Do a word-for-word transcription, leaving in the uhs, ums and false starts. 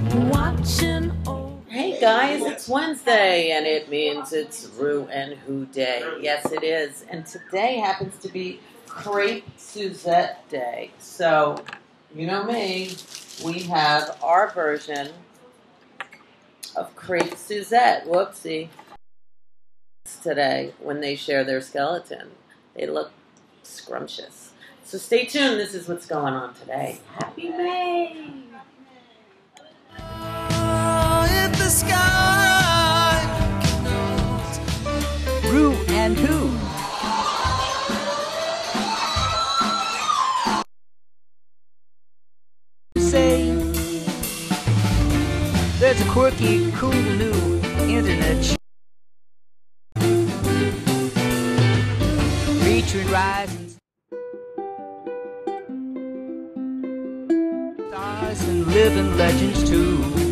watching. Hey guys, it's Wednesday, and it means it's ReW and WhO Day. Yes, it is. And today happens to be Crepe Suzette Day. So, you know me, we have our version of Crepe Suzette. Whoopsie. Today, when they share their skeleton, they look scrumptious. So stay tuned. This is what's going on today. Happy May! ReW and WhO. Say there's a quirky, cool new internet sh featuring rising stars and living legends too.